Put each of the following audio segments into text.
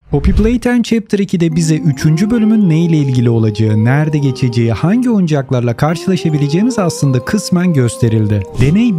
Poppy Playtime Chapter 2'de bize 3. bölümün neyle ilgili olacağı, nerede geçeceği, hangi oyuncaklarla karşılaşabileceğimiz aslında kısmen gösterildi. Deney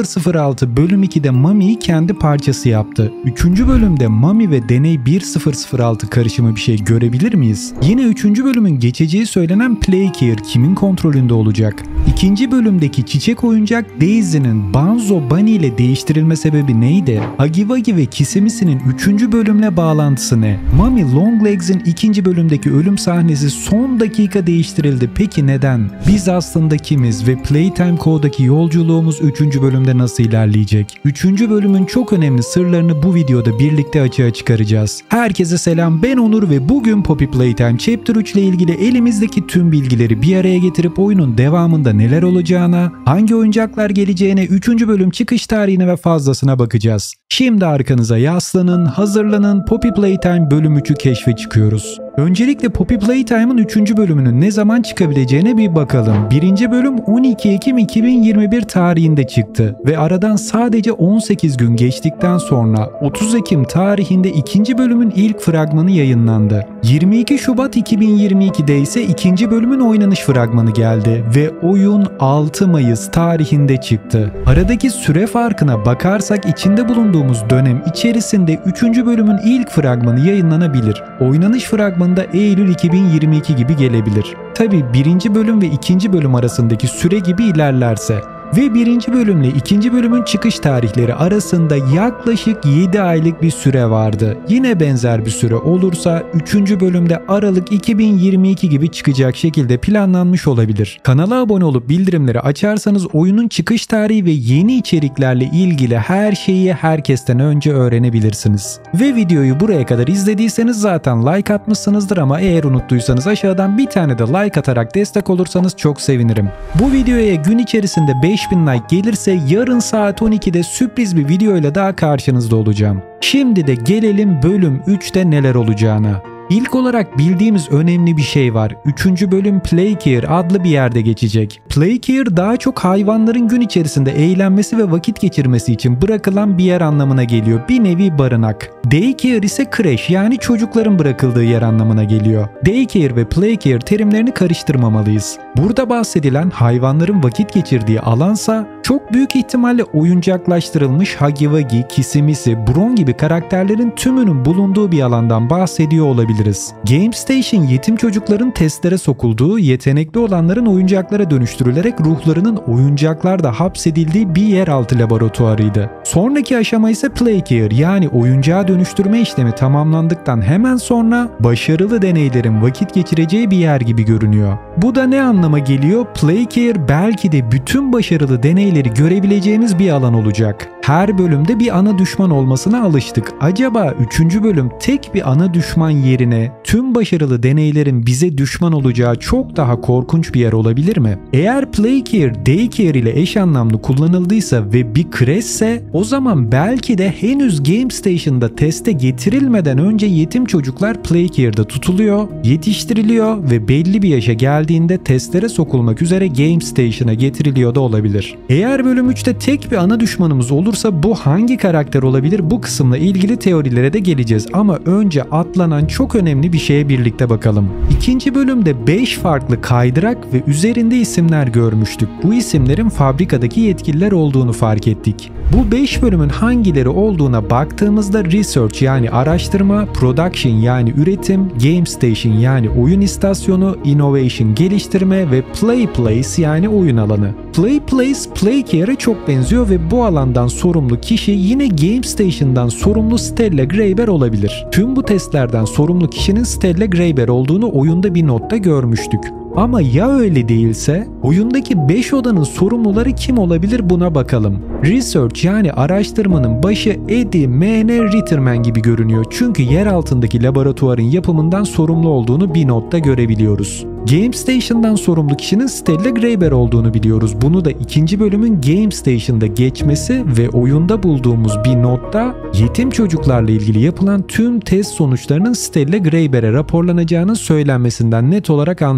1006 bölüm 2'de Mami'yi kendi parçası yaptı. 3. bölümde Mami ve Deney 1006 karışımı bir şey görebilir miyiz? Yine 3. bölümün geçeceği söylenen Playcare kimin kontrolünde olacak? 2. bölümdeki çiçek oyuncak Daisy'nin Banzo Bunny ile değiştirilme sebebi neydi? Huggy Wuggy ve Kissimisi'nin 3. bölümle bağlantısı ne? Mami Longlegs'in 2. bölümdeki ölüm sahnesi son dakika değiştirildi. Peki neden? Biz aslında kimiz ve Playtime Co'daki yolculuğumuz 3. bölümde nasıl ilerleyecek? 3. bölümün çok önemli sırlarını bu videoda birlikte açığa çıkaracağız. Herkese selam, ben Onur ve bugün Poppy Playtime Chapter 3 ile ilgili elimizdeki tüm bilgileri bir araya getirip oyunun devamında neler olacağına, hangi oyuncaklar geleceğine, 3. bölüm çıkış tarihine ve fazlasına bakacağız. Şimdi arkanıza yaslanın, hazırlanın, Poppy Playtime bölüm 3'ü keşfe çıkıyoruz. Öncelikle Poppy Playtime'ın 3. bölümünün ne zaman çıkabileceğine bir bakalım. 1. bölüm 12 Ekim 2021 tarihinde çıktı ve aradan sadece 18 gün geçtikten sonra 30 Ekim tarihinde 2. bölümün ilk fragmanı yayınlandı. 22 Şubat 2022'de ise 2. bölümün oynanış fragmanı geldi ve oyun 6 Mayıs tarihinde çıktı. Aradaki süre farkına bakarsak içinde bulunduğumuz dönem içerisinde 3. bölümün ilk fragmanı yayınlanabilir. Oynanış fragmanı da Eylül 2022 gibi gelebilir. Tabi 1. bölüm ve 2. bölüm arasındaki süre gibi ilerlerse ve 1. bölümle 2. bölümün çıkış tarihleri arasında yaklaşık 7 aylık bir süre vardı. Yine benzer bir süre olursa 3. bölümde Aralık 2022 gibi çıkacak şekilde planlanmış olabilir. Kanala abone olup bildirimleri açarsanız oyunun çıkış tarihi ve yeni içeriklerle ilgili her şeyi herkesten önce öğrenebilirsiniz. Ve videoyu buraya kadar izlediyseniz zaten like atmışsınızdır ama eğer unuttuysanız aşağıdan bir tane de like atarak destek olursanız çok sevinirim. Bu videoya gün içerisinde 5000 like gelirse yarın saat 12'de sürpriz bir videoyla daha karşınızda olacağım. Şimdi de gelelim bölüm 3'te neler olacağına. İlk olarak bildiğimiz önemli bir şey var. 3. bölüm Playcare adlı bir yerde geçecek. Playcare daha çok hayvanların gün içerisinde eğlenmesi ve vakit geçirmesi için bırakılan bir yer anlamına geliyor. Bir nevi barınak. Daycare ise kreş yani çocukların bırakıldığı yer anlamına geliyor. Daycare ve Playcare terimlerini karıştırmamalıyız. Burada bahsedilen hayvanların vakit geçirdiği alansa çok büyük ihtimalle oyuncaklaştırılmış Huggy Wuggy, Kissimisi, Bron gibi karakterlerin tümünün bulunduğu bir alandan bahsediyor olabiliriz. Game Station yetim çocukların testlere sokulduğu, yetenekli olanların oyuncaklara dönüştürülerek ruhlarının oyuncaklarda hapsedildiği bir yeraltı laboratuvarıydı. Sonraki aşama ise Playcare yani oyuncağa dönüştürme işlemi tamamlandıktan hemen sonra başarılı deneylerin vakit geçireceği bir yer gibi görünüyor. Bu da ne anlama geliyor? Playcare belki de bütün başarılı deneyleri görebileceğimiz bir alan olacak. Her bölümde bir ana düşman olmasına alıştık. Acaba 3. bölüm tek bir ana düşman yerine tüm başarılı deneylerin bize düşman olacağı çok daha korkunç bir yer olabilir mi? Eğer Playcare, Daycare ile eş anlamlı kullanıldıysa ve bir kreşse o zaman belki de henüz Game Station'da teste getirilmeden önce yetim çocuklar Playcare'da tutuluyor, yetiştiriliyor ve belli bir yaşa geldiğinde testlere sokulmak üzere Game Station'a getiriliyor da olabilir. Eğer bölüm 3'te tek bir ana düşmanımız olursa bu hangi karakter olabilir? Bu kısımla ilgili teorilere de geleceğiz ama önce atlanan çok önemli bir şeye birlikte bakalım. 2. bölümde 5 farklı kaydırak ve üzerinde isimler görmüştük. Bu isimlerin fabrikadaki yetkililer olduğunu fark ettik. Bu 5 bölümün hangileri olduğuna baktığımızda Research yani araştırma, Production yani üretim, Game Station yani oyun istasyonu, Innovation geliştirme ve Play Place yani oyun alanı. Play Place, Playcare'e çok benziyor ve bu alandan sorumlu kişi yine Game Station'dan sorumlu Stella Greybear olabilir. Tüm bu testlerden sorumlu kişinin Stella Greybear olduğunu oyunda bir notta görmüştük. Ama ya öyle değilse oyundaki 5 odanın sorumluları kim olabilir buna bakalım. Research yani araştırmanın başı Eddie M.N. Ritterman gibi görünüyor çünkü yer altındaki laboratuvarın yapımından sorumlu olduğunu bir notta görebiliyoruz. Game Station'dan sorumlu kişinin Stella Greybear olduğunu biliyoruz. Bunu da 2. bölümün Game Station'da geçmesi ve oyunda bulduğumuz bir notta yetim çocuklarla ilgili yapılan tüm test sonuçlarının Stella Greybear'e raporlanacağının söylenmesinden net olarak anlayabiliyoruz.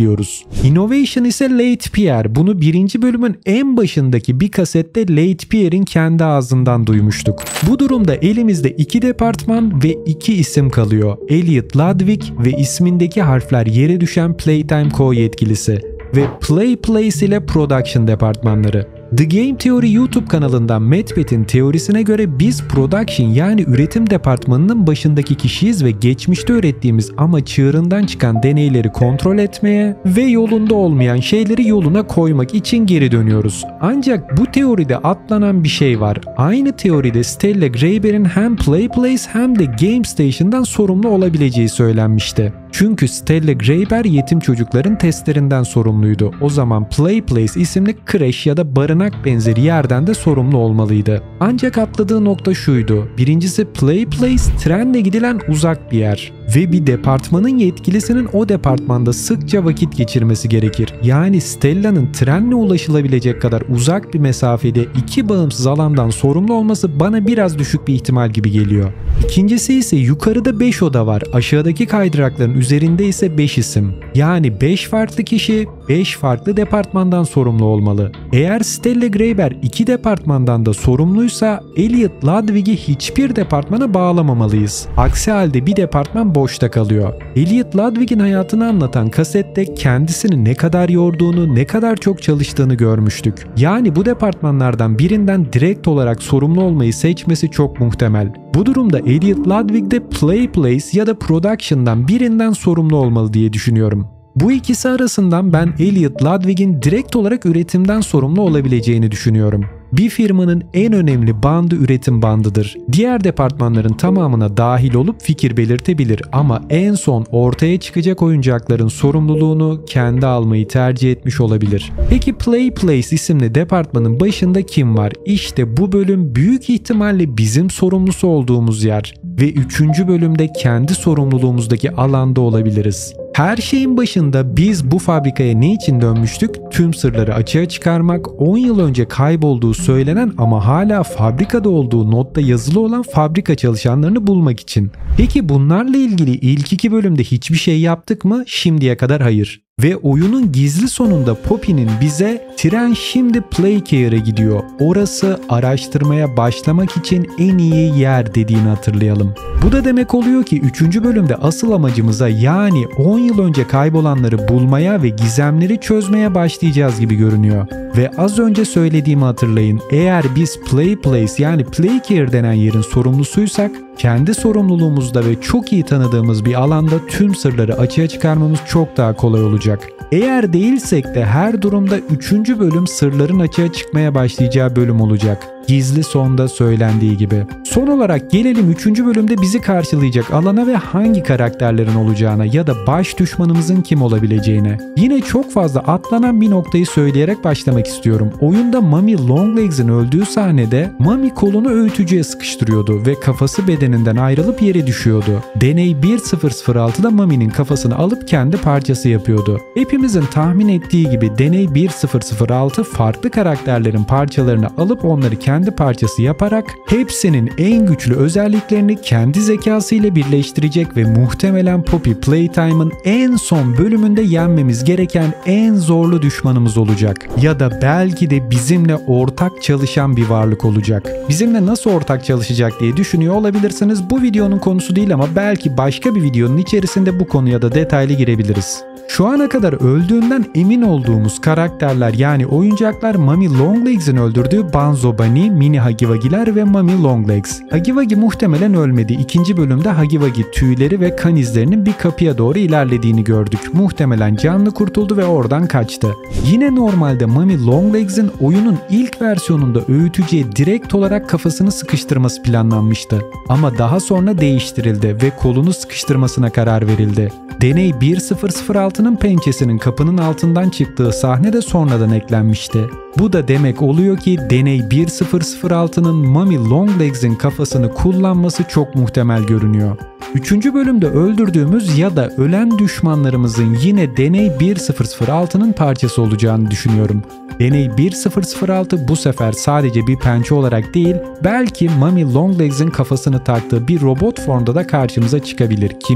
biliyoruz. Innovation ise Late Pierre. Bunu birinci bölümün en başındaki bir kasette Late Pierre'in kendi ağzından duymuştuk. Bu durumda elimizde 2 departman ve 2 isim kalıyor. Elliot Ludwig ve ismindeki harfler yere düşen Playtime Co yetkilisi ve Play Place ile Production departmanları. The Game Theory YouTube kanalından Medved'in teorisine göre biz Production yani üretim departmanının başındaki kişiyiz ve geçmişte ürettiğimiz ama çığırından çıkan deneyleri kontrol etmeye ve yolunda olmayan şeyleri yoluna koymak için geri dönüyoruz. Ancak bu teoride atlanan bir şey var. Aynı teoride Stella Greyber'in hem Play Place hem de Game Station'dan sorumlu olabileceği söylenmişti. Çünkü Stella Greyber yetim çocukların testlerinden sorumluydu. O zaman Play Place isimli kreş ya da barınak benzeri yerden de sorumlu olmalıydı. Ancak atladığı nokta şuydu. Birincisi Play Place trenle gidilen uzak bir yer. Ve bir departmanın yetkilisinin o departmanda sıkça vakit geçirmesi gerekir. Yani Stella'nın trenle ulaşılabilecek kadar uzak bir mesafede 2 bağımsız alandan sorumlu olması bana biraz düşük bir ihtimal gibi geliyor. İkincisi ise yukarıda 5 oda var. Aşağıdaki kaydırakların üzerinde ise 5 isim. Yani 5 farklı kişi 5 farklı departmandan sorumlu olmalı. Eğer Stella Greyber 2 departmandan da sorumluysa Elliot Ludwig'i hiçbir departmana bağlamamalıyız. Aksi halde bir departman boşta kalıyor. Elliot Ludwig'in hayatını anlatan kasette kendisini ne kadar yorduğunu, ne kadar çok çalıştığını görmüştük. Yani bu departmanlardan birinden direkt olarak sorumlu olmayı seçmesi çok muhtemel. Bu durumda Elliot Ludwig de Play Place ya da Production'dan birinden sorumlu olmalı diye düşünüyorum. Bu ikisi arasından ben Elliot Ludwig'in direkt olarak üretimden sorumlu olabileceğini düşünüyorum. Bir firmanın en önemli bandı üretim bandıdır. Diğer departmanların tamamına dahil olup fikir belirtebilir ama en son ortaya çıkacak oyuncakların sorumluluğunu kendi almayı tercih etmiş olabilir. Peki Play Place isimli departmanın başında kim var? İşte bu bölüm büyük ihtimalle bizim sorumlusu olduğumuz yer ve 3. bölümde kendi sorumluluğumuzdaki alanda olabiliriz. Her şeyin başında biz bu fabrikaya ne için dönmüştük? Tüm sırları açığa çıkarmak, 10 yıl önce kaybolduğu söylenen ama hala fabrikada olduğu notta yazılı olan fabrika çalışanlarını bulmak için. Peki bunlarla ilgili ilk 2 bölümde hiçbir şey yaptık mı? Şimdiye kadar hayır. Ve oyunun gizli sonunda Poppy'nin bize tren şimdi Playcare'e gidiyor. Orası araştırmaya başlamak için en iyi yer dediğini hatırlayalım. Bu da demek oluyor ki 3. bölümde asıl amacımıza yani 10 yıl önce kaybolanları bulmaya ve gizemleri çözmeye başlayacağız gibi görünüyor. Ve az önce söylediğimi hatırlayın. Eğer biz Play Place yani Playcare denen yerin sorumlusuysak kendi sorumluluğumuzda ve çok iyi tanıdığımız bir alanda tüm sırları açığa çıkarmamız çok daha kolay olacak. Eğer değilsek de her durumda 3. bölüm sırların açığa çıkmaya başlayacağı bölüm olacak. Gizli sonda söylendiği gibi. Son olarak gelelim 3. bölümde bizi karşılayacak alana ve hangi karakterlerin olacağına ya da baş düşmanımızın kim olabileceğine. Yine çok fazla atlanan bir noktayı söyleyerek başlamak istiyorum. Oyunda Mummy Longlegs'in öldüğü sahnede Mummy kolunu öğütücüye sıkıştırıyordu ve kafası bedeninden ayrılıp yere düşüyordu. Deney 1006'da Mummy'nin kafasını alıp kendi parçası yapıyordu. Hepimizin tahmin ettiği gibi Deney 1006 farklı karakterlerin parçalarını alıp onları kendi parçası yaparak hepsinin en güçlü özelliklerini kendi zekasıyla birleştirecek ve muhtemelen Poppy Playtime'ın en son bölümünde yenmemiz gereken en zorlu düşmanımız olacak. Ya da belki de bizimle ortak çalışan bir varlık olacak. Bizimle nasıl ortak çalışacak diye düşünüyor olabilirsiniz. Bu videonun konusu değil ama belki başka bir videonun içerisinde bu konuya da detaylı girebiliriz. Şu ana kadar öldüğünden emin olduğumuz karakterler yani oyuncaklar Mummy Longlegs'in öldürdüğü Banzo Bunny, Mini Hagiwagi'ler ve Mummy Longlegs. Hagiwagi muhtemelen ölmedi. 2. bölümde Hagiwagi tüyleri ve kan izlerinin bir kapıya doğru ilerlediğini gördük. Muhtemelen canlı kurtuldu ve oradan kaçtı. Yine normalde Mummy Longlegs'in oyunun ilk versiyonunda öğütücüye direkt olarak kafasını sıkıştırması planlanmıştı. Ama daha sonra değiştirildi ve kolunu sıkıştırmasına karar verildi. Deney 1006'nın pençesinin kapının altından çıktığı sahne de sonradan eklenmişti. Bu da demek oluyor ki Deney 1006'nın Mummy Longlegs'in kafasını kullanması çok muhtemel görünüyor. 3. bölümde öldürdüğümüz ya da ölen düşmanlarımızın yine Deney 1006'nın parçası olacağını düşünüyorum. Deney 1006 bu sefer sadece bir pençe olarak değil, belki Mummy Longlegs'in kafasını taktığı bir robot formda da karşımıza çıkabilir, kim bilir.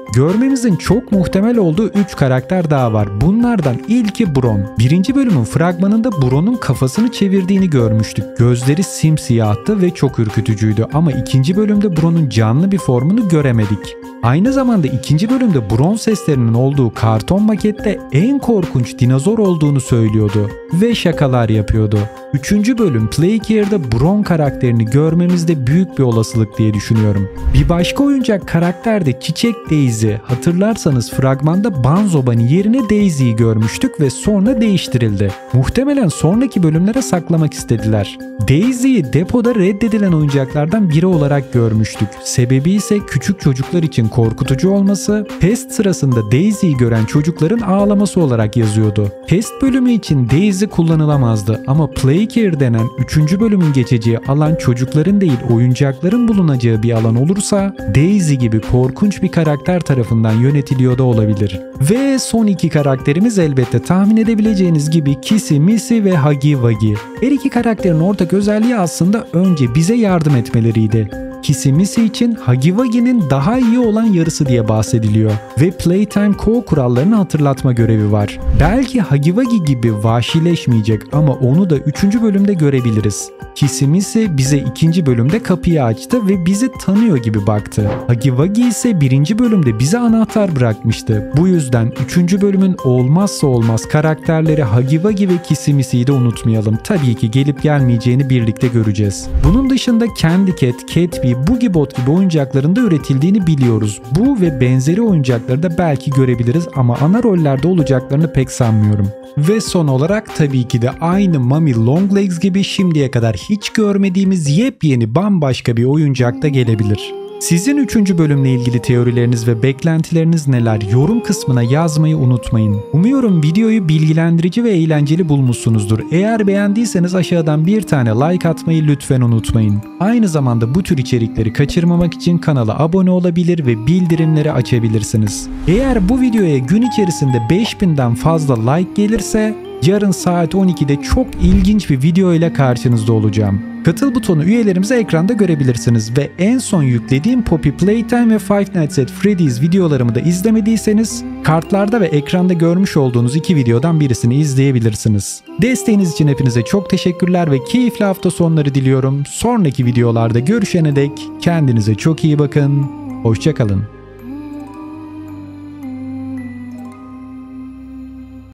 Görmemizin çok muhtemel olduğu 3 karakter daha var. Bunlardan ilki Bron. Birinci bölümün fragmanında Bron'un kafasını çevirdiğini görmüştük. Gözleri simsiyahtı ve çok ürkütücüydü ama ikinci bölümde Bron'un canlı bir formunu göremedik. Aynı zamanda ikinci bölümde Bron seslerinin olduğu karton makette en korkunç dinozor olduğunu söylüyordu ve şakalar yapıyordu. Üçüncü bölüm Plague Year'da Bron karakterini görmemizde büyük bir olasılık diye düşünüyorum. Bir başka oyuncak karakter de Çiçek Daisy. Hatırlarsanız fragmanda Banzo Bunny yerine Daisy'yi görmüştük ve sonra değiştirildi. Muhtemelen sonraki bölümlere saklamak istediler. Daisy'yi depoda reddedilen oyuncaklardan biri olarak görmüştük. Sebebi ise küçük çocuklar için korkutucu olması, test sırasında Daisy'yi gören çocukların ağlaması olarak yazıyordu. Test bölümü için Daisy kullanılamazdı ama Plague Year denen 3. bölümün geçeceği alan çocukların değil oyuncakların bulunacağı bir alan olursa Daisy gibi korkunç bir karakter tarafından yönetiliyor da olabilir. Ve son 2 karakterimiz elbette tahmin edebileceğiniz gibi Kissy Missy ve Huggy Wuggy. Her iki karakterin ortak özelliği aslında önce bize yardım etmeleriydi. Kissy Missy için Huggy Wuggy'nin daha iyi olan yarısı diye bahsediliyor ve Playtime Co kurallarını hatırlatma görevi var. Belki Huggy Wuggy gibi vahşileşmeyecek ama onu da 3. bölümde görebiliriz. Kissy Missy bize 2. bölümde kapıyı açtı ve bizi tanıyor gibi baktı. Huggy Wuggy ise 1. bölümde bize anahtar bırakmıştı. Bu yüzden 3. bölümün olmazsa olmaz karakterleri Huggy Wuggy ve Kissy Missy'yi de unutmayalım. Tabii ki gelip gelmeyeceğini birlikte göreceğiz. Bunun dışında Candy Cat, Catbee, Boogiebot gibi oyuncakların da üretildiğini biliyoruz. Bu ve benzeri oyuncakları da belki görebiliriz ama ana rollerde olacaklarını pek sanmıyorum. Ve son olarak tabii ki de aynı Mummy Longlegs gibi şimdiye kadar hiç görmediğimiz yepyeni bambaşka bir oyuncak da gelebilir. Sizin 3. bölümle ilgili teorileriniz ve beklentileriniz neler? Yorum kısmına yazmayı unutmayın. Umuyorum videoyu bilgilendirici ve eğlenceli bulmuşsunuzdur. Eğer beğendiyseniz aşağıdan bir tane like atmayı lütfen unutmayın. Aynı zamanda bu tür içerikleri kaçırmamak için kanala abone olabilir ve bildirimleri açabilirsiniz. Eğer bu videoya gün içerisinde 5000'den fazla like gelirse yarın saat 12'de çok ilginç bir video ile karşınızda olacağım. Katıl butonu üyelerimizi ekranda görebilirsiniz ve en son yüklediğim Poppy Playtime ve Five Nights at Freddy's videolarımı da izlemediyseniz kartlarda ve ekranda görmüş olduğunuz 2 videodan birisini izleyebilirsiniz. Desteğiniz için hepinize çok teşekkürler ve keyifli hafta sonları diliyorum. Sonraki videolarda görüşene dek kendinize çok iyi bakın. Hoşça kalın.